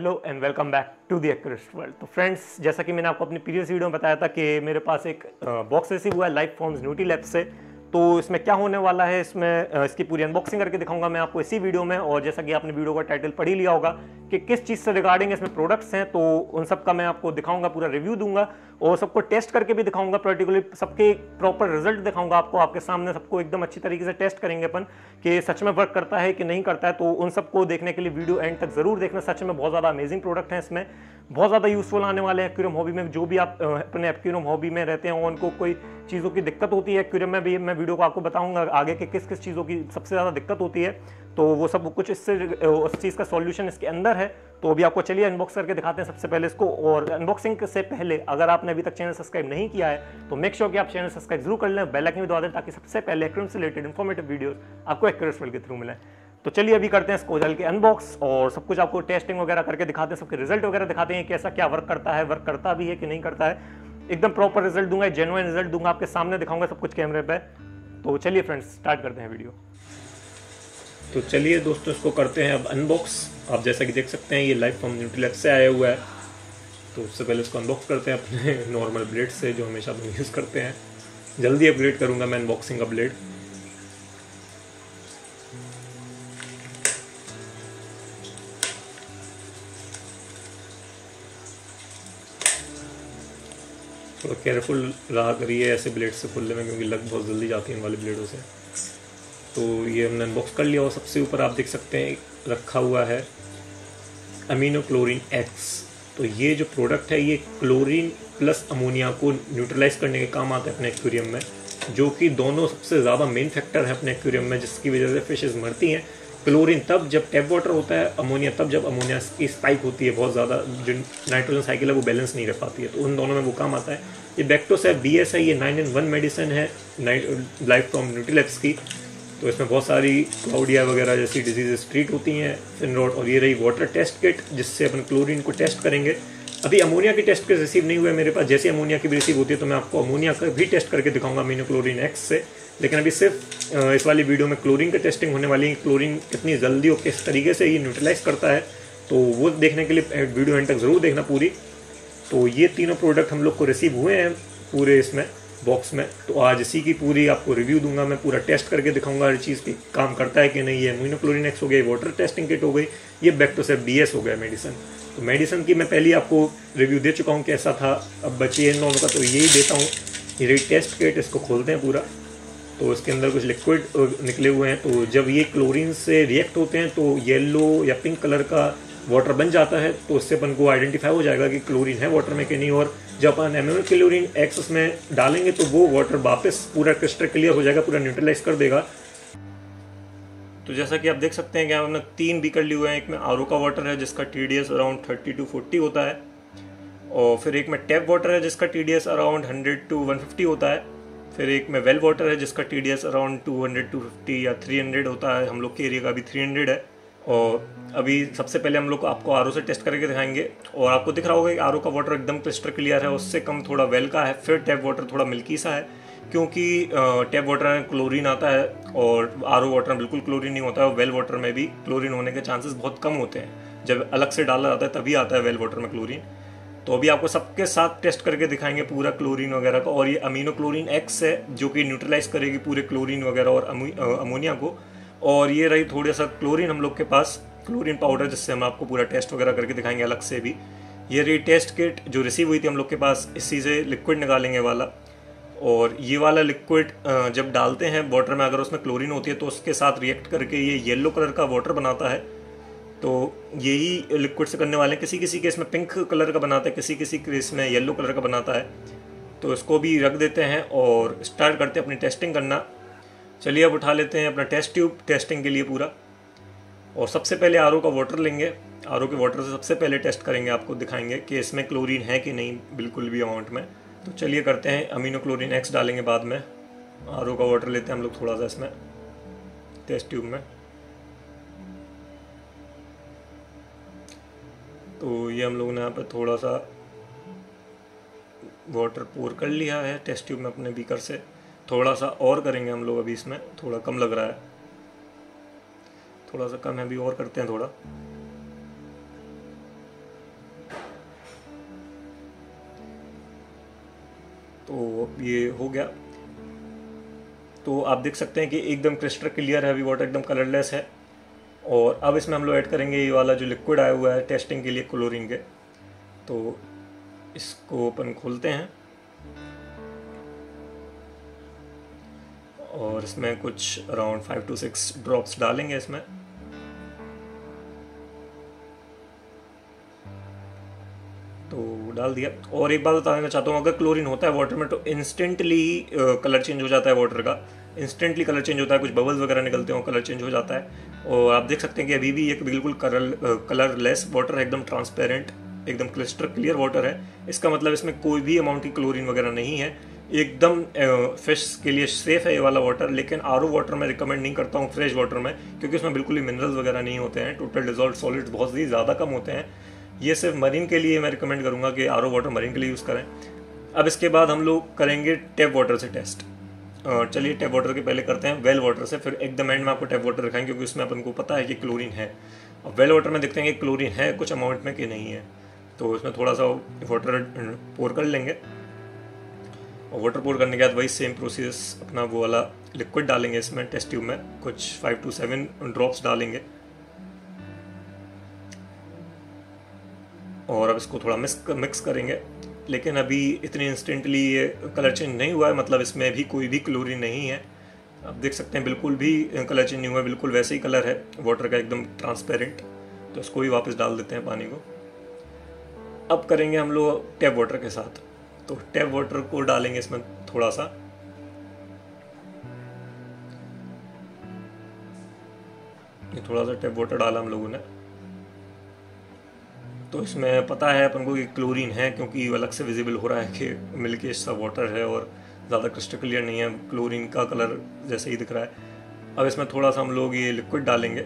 Hello and welcome back to the aquarist world. तो friends, जैसा कि मैंने आपको अपनी प्रीवियस वीडियो में बताया था कि मेरे पास एक बॉक्स रिसीव हुआ है लाइफ फॉर्म्स न्यूट्री लैब से। तो इसमें क्या होने वाला है, इसमें इसकी पूरी अनबॉक्सिंग करके दिखाऊंगा मैं आपको इसी वीडियो में। और जैसा कि आपने वीडियो का टाइटल पढ़ ही लिया होगा कि किस चीज़ से रिगार्डिंग इसमें प्रोडक्ट्स हैं, तो उन सब का मैं आपको दिखाऊंगा, पूरा रिव्यू दूंगा और सबको टेस्ट करके भी दिखाऊंगा। पर्टिकुलरली सबके प्रॉपर रिजल्ट दिखाऊंगा आपको, आपके सामने सबको एकदम अच्छी तरीके से टेस्ट करेंगे अपन कि सच में वर्क करता है कि नहीं करता है। तो उन सबको देखने के लिए वीडियो एंड तक जरूर देखना। सच में बहुत ज़्यादा अमेजिंग प्रोडक्ट हैं, इसमें बहुत ज़्यादा यूजफुल आने वाले हैं एक्वेरियम हॉबी में। जो भी आप अपने एक्वेरियम हॉबी में रहते हैं उनको कोई चीज़ों की दिक्कत होती है एक्वेरियम में भी, मैं वीडियो को आपको बताऊंगा आगे कि किस किस चीज़ों की सबसे ज़्यादा दिक्कत होती है। तो वो सब कुछ इससे उस चीज़ का सॉल्यूशन इसके अंदर है। तो अभी आपको चलिए अनबॉक्स करके दिखाते हैं सबसे पहले इसको। और अनबॉक्सिंग से पहले अगर आपने अभी तक चैनल सब्सक्राइब नहीं किया है तो मेक श्योर कि आप चैनल सब्सक्राइब जरूर कर लें, बेल आइकन भी दबा दें ताकि सबसे पहले एक्वेरियम से रिलेटेड इन्फॉर्मेटिव वीडियोस आपको एक्वेरियम वर्ल्ड के थ्रू मिलें। तो चलिए अभी करते हैं इसको जल के अनबॉक्स और सब कुछ आपको टेस्टिंग वगैरह करके दिखाते हैं, सबके रिजल्ट वगैरह दिखाते हैं कैसा क्या वर्क करता है, वर्क करता भी है कि नहीं करता है। एकदम प्रॉपर रिजल्ट दूंगा, जेन्युइन रिजल्ट दूंगा, आपके सामने दिखाऊंगा सब कुछ कैमरे पे। तो चलिए फ्रेंड्स स्टार्ट करते हैं वीडियो। तो चलिए दोस्तों इसको करते हैं अब अनबॉक्स। आप जैसा कि देख सकते हैं ये लाइफ फॉर्म न्यूट्री लैब से आया हुआ है। तो उससे पहले इसको अनबॉक्स करते हैं अपने नॉर्मल ब्लेड से जो हमेशा हम यूज़ करते हैं। जल्दी अपग्रेड करूंगा मैं अनबॉक्सिंग का ब्लेड। थोड़ा केयरफुल रहा करिए ऐसे ब्लेड से खोलने में, क्योंकि लग बहुत जल्दी जाती है इन वाले ब्लेडों से। तो ये हमने अनबॉक्स कर लिया और सबसे ऊपर आप देख सकते हैं रखा हुआ है अमीनो क्लोरीन एक्स। तो ये जो प्रोडक्ट है ये क्लोरीन प्लस अमोनिया को न्यूट्रलाइज करने के काम आता है अपने एक्वेरियम में, जो कि दोनों सबसे ज़्यादा मेन फैक्टर है अपने एक्वेरियम में, जिसकी वजह से फिशेज मरती हैं। क्लोरीन तब जब टैप वाटर होता है, अमोनिया तब जब अमोनिया की स्पाइक होती है बहुत ज़्यादा, जो नाइट्रोजन साइकिल है वो बैलेंस नहीं रह पाती है। तो उन दोनों में वो काम आता है। ये बैक्टोसैफ BS है, ये 9-in-1 मेडिसिन है लाइफ फ्रॉम न्यूट्री लैब्स की। तो इसमें बहुत सारी क्लाउडिया वगैरह जैसी डिजीजेस ट्रीट होती हैं, फिनरोड। और ये रही वाटर टेस्ट किट जिससे अपन क्लोरीन को टेस्ट करेंगे। अभी अमोनिया की टेस्ट किट रिसीव नहीं हुआ है मेरे पास, जैसे अमोनिया की भी रिसीव होती है तो मैं आपको अमोनिया का भी टेस्ट करके दिखाऊंगा अमीनो क्लोरीन एक्स से। लेकिन अभी सिर्फ इस वाली वीडियो में क्लोरीन की टेस्टिंग होने वाली है, क्लोरीन कितनी जल्दी और किस तरीके से ये न्यूट्रलाइज करता है। तो वो देखने के लिए वीडियो एंड तक जरूर देखना पूरी। तो ये तीनों प्रोडक्ट हम लोग को रिसीव हुए हैं पूरे इसमें बॉक्स में। तो आज इसी की पूरी आपको रिव्यू दूंगा मैं, पूरा टेस्ट करके दिखाऊंगा हर चीज़ की काम करता है कि नहीं। ये अमीनो क्लोरीन एक्स हो गया, वाटर टेस्टिंग किट हो गई, ये बैक्टोसैफ BS हो गया मेडिसिन। तो मेडिसिन की मैं पहले आपको रिव्यू दे चुका हूँ कैसा था। अब बची है इन दोनों का, तो यही देता हूँ। ये टेस्ट किट, इसको खोलते हैं पूरा। तो इसके अंदर कुछ लिक्विड निकले हुए हैं। तो जब ये क्लोरीन से रिएक्ट होते हैं तो येलो या पिंक कलर का वाटर बन जाता है। तो इससे अपन को आइडेंटिफाई हो जाएगा कि क्लोरीन है वाटर में कि नहीं। और जब अपन अमीनो क्लोरीन एक्स उसमें डालेंगे तो वो वाटर वापस पूरा क्रिस्टल क्लियर हो जाएगा, पूरा न्यूट्रलाइज कर देगा। तो जैसा कि आप देख सकते हैं कि हमने 3 बीकर लिए हुए हैं। एक में RO का वाटर है जिसका TDS अराउंड 30 to 40 होता है, और फिर एक में टैप वाटर है जिसका TDS अराउंड 100 to 150 होता है। फिर एक में वेल वाटर है जिसका TDS अराउंड 200 to 50 या 300 होता है। हम लोग के एरिया का अभी 300 है। और अभी सबसे पहले हम लोग आपको RO से टेस्ट करके दिखाएंगे। और आपको दिख रहा होगा कि RO का वाटर एकदम क्रिस्टल क्लियर है, उससे कम थोड़ा वेल का है। फिर टैप वाटर थोड़ा मिल्की सा है, क्योंकि टैप वाटर में क्लोरीन आता है और RO वाटर में बिल्कुल क्लोरीन नहीं होता है। वेल वाटर में भी क्लोरीन होने के चांसेस बहुत कम होते हैं, जब अलग से डाला जाता है तभी आता है वेल वाटर में क्लोरीन। तो अभी आपको सबके साथ टेस्ट करके दिखाएंगे पूरा क्लोरीन वगैरह का। और ये अमीनो क्लोरीन एक्स है जो कि न्यूट्रलाइज करेगी पूरे क्लोरीन वगैरह और अमोनिया को। और ये रही थोड़ा सा क्लोरीन हम लोग के पास, क्लोरीन पाउडर, जिससे हम आपको पूरा टेस्ट वगैरह करके दिखाएंगे अलग से भी। ये रही टेस्ट किट जो रिसीव हुई थी हम लोग के पास, इसी से लिक्विड निकालेंगे वाला। और ये वाला लिक्विड जब डालते हैं वाटर में, अगर उसमें क्लोरीन होती है तो उसके साथ रिएक्ट करके ये येलो कलर का वाटर बनाता है। तो यही लिक्विड से करने वाले हैं। किसी किसी केस में पिंक कलर का बनाता है, किसी किसी केस में येलो कलर का बनाता है। तो इसको भी रख देते हैं और स्टार्ट करते हैं अपनी टेस्टिंग करना। चलिए अब उठा लेते हैं अपना टेस्ट ट्यूब टेस्टिंग के लिए पूरा। और सबसे पहले RO का वाटर लेंगे। RO के वाटर से सबसे पहले टेस्ट करेंगे, आपको दिखाएंगे कि इसमें क्लोरीन है कि नहीं बिल्कुल भी अमाउंट में। तो चलिए करते हैं। अमीनो क्लोरीन एक्स डालेंगे बाद में। RO का वाटर लेते हैं हम लोग थोड़ा सा इसमें टेस्ट ट्यूब में। तो ये हम लोगों ने यहाँ पर थोड़ा सा वाटर पोर कर लिया है टेस्ट ट्यूब में अपने बीकर से। थोड़ा सा और करेंगे हम लोग अभी, इसमें थोड़ा कम लग रहा है, थोड़ा सा कम है, अभी और करते हैं थोड़ा। तो ये हो गया। तो आप देख सकते हैं कि एकदम क्रिस्टल क्लियर है, अभी वाटर एकदम कलरलेस है। और अब इसमें हम लोग ऐड करेंगे ये वाला जो लिक्विड आया हुआ है टेस्टिंग के लिए क्लोरीन के। तो इसको अपन खोलते हैं और इसमें कुछ अराउंड 5 to 6 ड्रॉप्स डालेंगे इसमें। तो डाल दिया। और एक बात बताना चाहता हूँ, अगर क्लोरीन होता है वाटर में तो इंस्टेंटली कलर चेंज हो जाता है वाटर का, इंस्टेंटली कलर चेंज होता है, कुछ बबल्स वगैरह निकलते हो, कलर चेंज हो जाता है। और आप देख सकते हैं कि अभी भी एक बिल्कुल कलरलेस वाटर है, एकदम ट्रांसपेरेंट, एकदम क्रिस्टल क्लियर वाटर है। इसका मतलब इसमें कोई भी अमाउंट की क्लोरीन वगैरह नहीं है, एकदम फिश के लिए सेफ है ये वाला वाटर। लेकिन आरओ वाटर मैं रिकमेंड नहीं करता हूँ फ्रेश वाटर में, क्योंकि उसमें बिल्कुल ही मिनरल्स वगैरह नहीं होते हैं, टोटल डिजॉल्व सॉलिड्स बहुत ही ज़्यादा कम होते हैं। ये सिर्फ मरीन के लिए मैं रिकमेंड करूँगा कि आरओ वाटर मरीन के लिए यूज़ करें। अब इसके बाद हम लोग करेंगे टैप वाटर से टेस्ट। चलिए टैप वाटर के पहले करते हैं वेल वाटर से, फिर एकदम एंड में आपको टैप वाटर दिखाएंगे, क्योंकि उसमें अपन को पता है कि क्लोरीन है। अब वेल वाटर में देखते हैं कि क्लोरीन है कुछ अमाउंट में कि नहीं है। तो इसमें थोड़ा सा वाटर पोर कर लेंगे, और वाटर पोर करने के बाद वही सेम प्रोसेस अपना वो वाला लिक्विड डालेंगे इसमें टेस्ट ट्यूब में, कुछ 5 to 7 ड्रॉप्स डालेंगे। और अब इसको थोड़ा मिक्स करेंगे। लेकिन अभी इतनी इंस्टेंटली ये कलर चेंज नहीं हुआ है, मतलब इसमें भी कोई भी क्लोरीन नहीं है। आप देख सकते हैं बिल्कुल भी कलर चेंज नहीं हुआ है, बिल्कुल वैसे ही कलर है वाटर का, एकदम ट्रांसपेरेंट। तो इसको भी वापस डाल देते हैं पानी को। अब करेंगे हम लोग टैप वाटर के साथ। तो टैप वाटर को डालेंगे इसमें थोड़ा सा, ये थोड़ा सा टैप वाटर डाला हम लोगों ने। तो इसमें पता है अपन को कि क्लोरीन है, क्योंकि अलग से विजिबल हो रहा है कि मिल्की सा वाटर है और ज़्यादा क्रिस्टल क्लियर नहीं है, क्लोरीन का कलर जैसे ही दिख रहा है। अब इसमें थोड़ा सा हम लोग ये लिक्विड डालेंगे।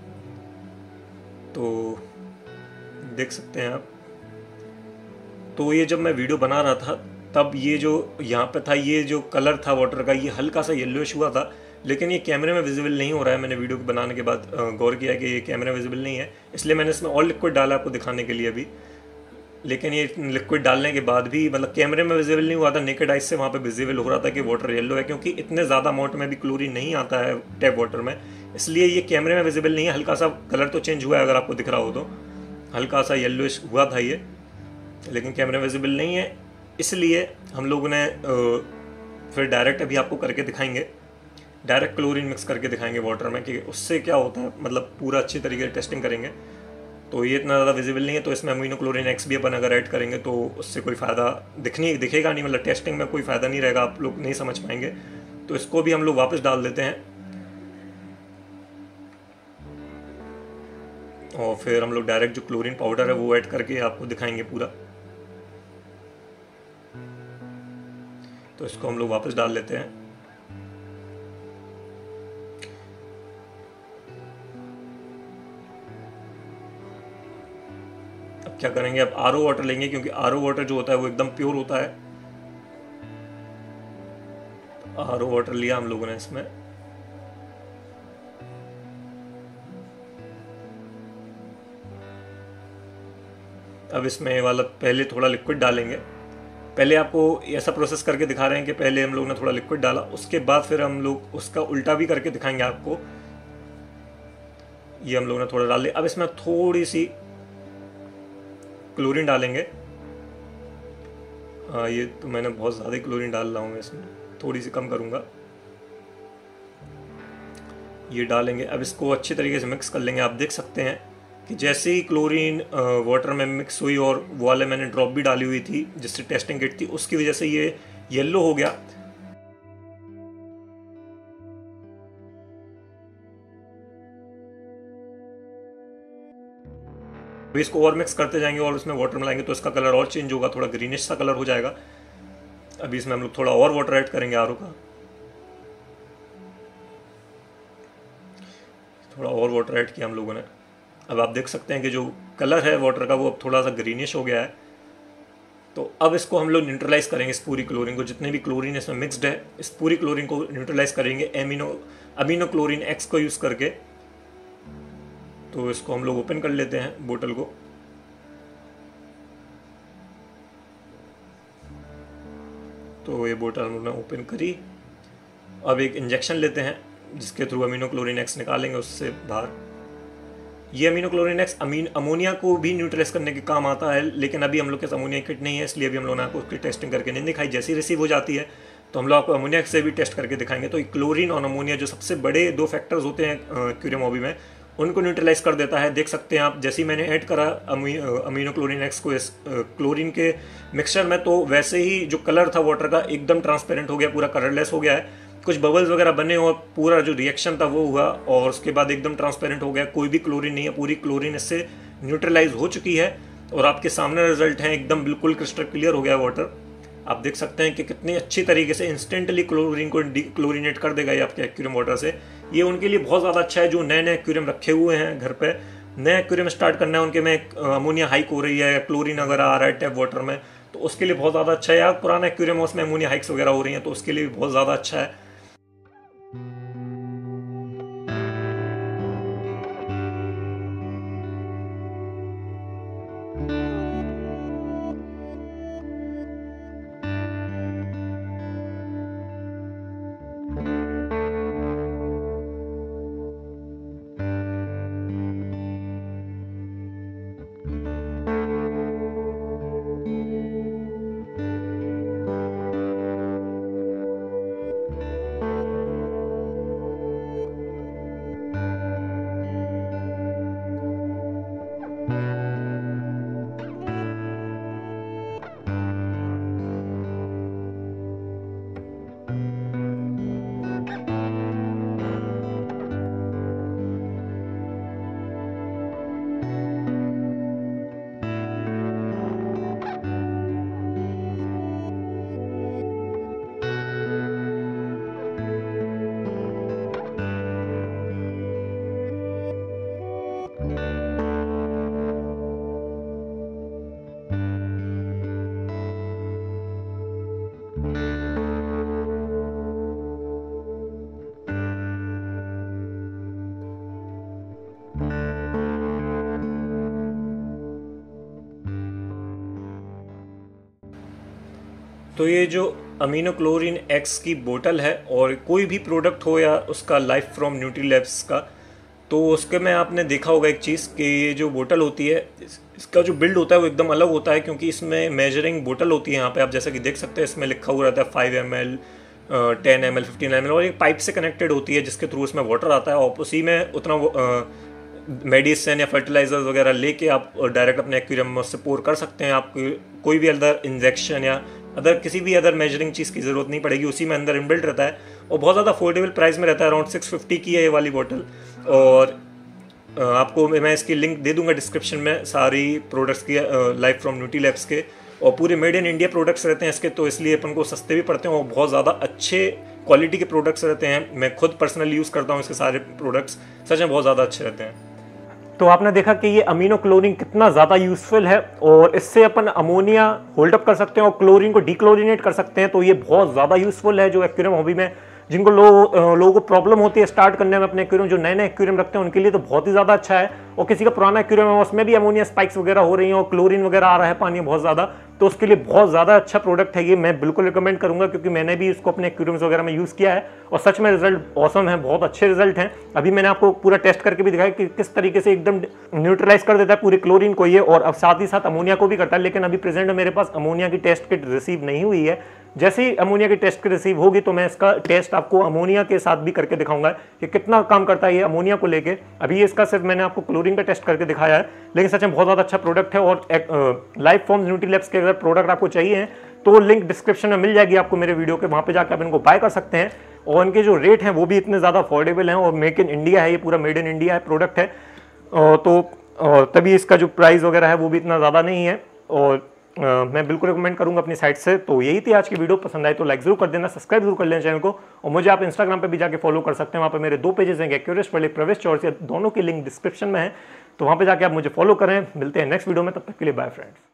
तो देख सकते हैं आप, तो ये जब मैं वीडियो बना रहा था तब ये जो यहाँ पे था, ये जो कलर था वाटर का, ये हल्का सा येलोइश हुआ था, लेकिन ये कैमरे में विजिबल नहीं हो रहा है। मैंने वीडियो को बनाने के बाद गौर किया कि ये कैमरे में विजिबल नहीं है, इसलिए मैंने इसमें और लिक्विड डाला आपको दिखाने के लिए अभी। लेकिन ये लिक्विड डालने के बाद भी मतलब कैमरे में विजिबल नहीं हुआ था, नेकेड आइज से वहाँ पे विजिबल हो रहा था कि वाटर येलो है, क्योंकि इतने ज़्यादा अमाउंट में भी क्लोरीन नहीं आता है टैप वाटर में, इसलिए ये कैमरे में विजिबल नहीं है। हल्का सा कलर तो चेंज हुआ है, अगर आपको दिख रहा हो तो हल्का सा येलोइश हुआ था ये, लेकिन कैमरे में विजिबल नहीं है। इसलिए हम लोगों ने फिर डायरेक्ट अभी आपको करके दिखाएंगे, डायरेक्ट क्लोरीन मिक्स करके दिखाएंगे वाटर में कि उससे क्या होता है, मतलब पूरा अच्छी तरीके से टेस्टिंग करेंगे। तो ये इतना ज़्यादा विजिबल नहीं है, तो इसमें अमीनो क्लोरीन एक्स भी अपन अगर ऐड करेंगे तो उससे कोई फ़ायदा दिखेगा नहीं, मतलब टेस्टिंग में कोई फ़ायदा नहीं रहेगा, आप लोग नहीं समझ पाएंगे। तो इसको भी हम लोग वापस डाल देते हैं, और फिर हम लोग डायरेक्ट जो क्लोरीन पाउडर है वो ऐड करके आपको दिखाएंगे पूरा। तो इसको हम लोग वापस डाल लेते हैं। अब क्या करेंगे, अब आरओ वाटर लेंगे, क्योंकि आरओ वाटर जो होता है वो एकदम प्योर होता है। आरओ वाटर लिया हम लोगों ने इसमें, अब इसमें वाला पहले थोड़ा लिक्विड डालेंगे। पहले आपको ऐसा प्रोसेस करके दिखा रहे हैं कि पहले हम लोग ने थोड़ा लिक्विड डाला, उसके बाद फिर हम लोग उसका उल्टा भी करके दिखाएंगे आपको। ये हम लोगों ने थोड़ा डाल लिया। अब इसमें थोड़ी सी क्लोरीन डालेंगे। ये तो मैंने बहुत ज़्यादा क्लोरीन डाल रहा हूँ, मैं इसमें थोड़ी सी कम करूँगा। ये डालेंगे, अब इसको अच्छी तरीके से मिक्स कर लेंगे। आप देख सकते हैं कि जैसे ही क्लोरीन वाटर में मिक्स हुई, और वो वाले मैंने ड्रॉप भी डाली हुई थी जिससे टेस्टिंग किट थी, उसकी वजह से ये येलो हो गया। अभी इसको और मिक्स करते जाएंगे और उसमें वाटर मिलाएंगे तो इसका कलर और चेंज होगा, थोड़ा ग्रीनिश सा कलर हो जाएगा। अभी इसमें हम लोग थोड़ा और वाटर ऐड करेंगे आरओ का, थोड़ा और वाटर ऐड किया हम लोगों ने। अब आप देख सकते हैं कि जो कलर है वाटर का वो अब थोड़ा सा ग्रीनिश हो गया है। तो अब इसको हम लोग न्यूट्रलाइज करेंगे, इस पूरी क्लोरीन को, जितने भी क्लोरीन इसमें मिक्सड है, इस पूरी क्लोरीन को न्यूट्रलाइज करेंगे अमीनो क्लोरीन एक्स को यूज़ करके। तो इसको हम लोग ओपन कर लेते हैं बोतल को। तो ये बोतल हमने ओपन करी। अब एक इंजेक्शन लेते हैं जिसके थ्रू अमीनो क्लोरीन एक्स निकालेंगे उससे बाहर। ये अमीनो क्लोरीन एक्स अमोनिया को भी न्यूट्रलाइज करने के काम आता है, लेकिन अभी हम लोग के पास अमोनिया किट नहीं है, इसलिए अभी हम लोगों ने आपको उसकी टेस्टिंग करके नहीं दिखाई। जैसी रिसीव हो जाती है तो हम लोग आपको अमोनिया से भी टेस्ट करके दिखाएंगे। तो क्लोरीन और अमोनिया जो सबसे बड़े 2 फैक्टर्स होते हैं एक्वेरियम हॉबी में, उनको न्यूट्रलाइज कर देता है। देख सकते हैं आप, जैसे ही मैंने ऐड करा अमीनो क्लोरीन एक्स को इस क्लोरीन के मिक्सचर में, तो वैसे ही जो कलर था वाटर का एकदम ट्रांसपेरेंट हो गया, पूरा कलरलेस हो गया है। कुछ बबल्स वगैरह बने और पूरा जो रिएक्शन था वो हुआ और उसके बाद एकदम ट्रांसपेरेंट हो गया। कोई भी क्लोरीन नहीं है, पूरी क्लोरीन इससे न्यूट्रलाइज हो चुकी है और आपके सामने रिजल्ट है, एकदम बिल्कुल क्रिस्टल क्लियर हो गया वाटर। आप देख सकते हैं कि कितनी अच्छी तरीके से इंस्टेंटली क्लोरीन को क्लोरीनेट कर देगा ये आपके एक्वेरियम वाटर से। ये उनके लिए बहुत ज़्यादा अच्छा है जो नए नए एक्वेरियम रखे हुए हैं घर पे, नए एक्वेरियम स्टार्ट करना है उनके में, अमोनिया हाइक हो रही है, क्लोरीन वगैरह आ रहा है टैप वाटर में, तो उसके लिए बहुत ज़्यादा अच्छा है। या पुराना एक्वेरियम उसमें अमोनिया हाइक्स वगैरह हो रही हैं तो उसके लिए भी बहुत ज़्यादा अच्छा है। तो ये जो अमीनो क्लोरीन एक्स की बोतल है, और कोई भी प्रोडक्ट हो या उसका लाइफ फ्रॉम न्यूट्रीलैब्स का, तो उसके में आपने देखा होगा एक चीज़ कि ये जो बोतल होती है इसका जो बिल्ड होता है वो एकदम अलग होता है, क्योंकि इसमें मेजरिंग बोतल होती है। यहाँ पे आप जैसा कि देख सकते हैं इसमें लिखा हुआ रहता है 5 ml, 10 ml, 15 ml, और एक पाइप से कनेक्टेड होती है जिसके थ्रू उसमें वाटर आता है और उसी में उतना मेडिसिन या फर्टिलाइजर्स वगैरह लेके आप डायरेक्ट अपने एक्वेरियम में उससे पोर कर सकते हैं। आप कोई भी अदर इंजेक्शन या किसी भी अदर मेजरिंग चीज़ की ज़रूरत नहीं पड़ेगी, उसी में अंदर इनबिल्ट रहता है और बहुत ज़्यादा अफोर्डेबल प्राइस में रहता है। अराउंड 650 की है ये वाली बोतल, और आपको मैं इसकी लिंक दे दूंगा डिस्क्रिप्शन में सारी प्रोडक्ट्स की, लाइफ फ्रॉम न्यूट्रीलैब्स के, और पूरे मेड इन इंडिया प्रोडक्ट्स रहते हैं इसके, तो इसलिए अपन को सस्ते भी पड़ते हैं और बहुत ज़्यादा अच्छे क्वालिटी के प्रोडक्ट्स रहते हैं। मैं खुद पर्सनली यूज़ करता हूँ इसके सारे प्रोडक्ट्स, सच में बहुत ज़्यादा अच्छे रहते हैं। तो आपने देखा कि ये अमीनो क्लोरीन कितना ज़्यादा यूजफुल है और इससे अपन अमोनिया होल्ड अप कर सकते हैं और क्लोरीन को डीक्लोरीनेट कर सकते हैं। तो ये बहुत ज़्यादा यूजफुल है जो एक्वेरियम हॉबी में जिनको लोगों को प्रॉब्लम होती है स्टार्ट करने में अपने एक्वेरियम, जो नए नए एक्वेरियम रखते हैं उनके लिए तो बहुत ही ज़्यादा अच्छा है। और किसी का पुराना एक्वेरियम है उसमें भी अमोनिया स्पाइक्स वगैरह हो रही हैं और क्लोरीन वगैरह आ रहा है पानी बहुत ज़्यादा, तो उसके लिए बहुत ज़्यादा अच्छा प्रोडक्ट है ये। मैं बिल्कुल रिकमेंड करूँगा क्योंकि मैंने भी इसको अपने एक्वेरियम्स वगैरह में यूज़ किया है और सच में रिजल्ट ऑसम है, बहुत अच्छे रिजल्ट हैं। अभी मैंने आपको पूरा टेस्ट करके भी दिखाया कि किस तरीके से एकदम न्यूट्रलाइज कर देता है पूरे क्लोरीन को ये, और अब साथ ही साथ अमोनिया को भी करता है। लेकिन अभी प्रेजेंट में मेरे पास अमोनिया की टेस्ट किट रिसीव नहीं हुई है। जैसे ही अमोनिया की टेस्ट किट रिसीव होगी तो मैं इसका टेस्ट आपको अमोनिया के साथ भी करके दिखाऊंगा कि कितना काम करता है ये अमोनिया को लेके। अभी इसका सिर्फ मैंने आपको क्लोरीन का टेस्ट करके दिखाया है, लेकिन सच में बहुत ज़्यादा अच्छा प्रोडक्ट है। और लाइफ फॉर्म्स न्यूट्रीलैब्स के अगर प्रोडक्ट आपको चाहिए तो लिंक डिस्क्रिप्शन में मिल जाएगी आपको मेरे वीडियो के, वहाँ पे जाकर आप इनको बाय कर सकते हैं। और इनके जो रेट हैं वो भी इतने ज़्यादा अफोर्डेबल हैं और मेक इन इंडिया है, ये पूरा मेड इन इंडिया है प्रोडक्ट है। तो तभी इसका जो प्राइस वगैरह है वो भी इतना ज़्यादा नहीं है और मैं बिल्कुल रिकमेंड करूंगा अपनी साइट से। तो यही थी आज की वीडियो, पसंद आए तो लाइक जरूर कर देना, सब्सक्राइब जरूर कर लेना चैनल को, और मुझे आप इंस्टाग्राम पे भी जाके फॉलो कर सकते हैं। वहाँ पे मेरे 2 पेजेस हैं, एक्यूरेस्ट वाले, प्रवेश चौरसिया, दोनों की लिंक डिस्क्रिप्शन में है, तो वहाँ पे जाके आप मुझे फॉलो करें। मिलते हैं नेक्स्ट वीडियो में, तब तक के लिए बाय फ्रेंड्स।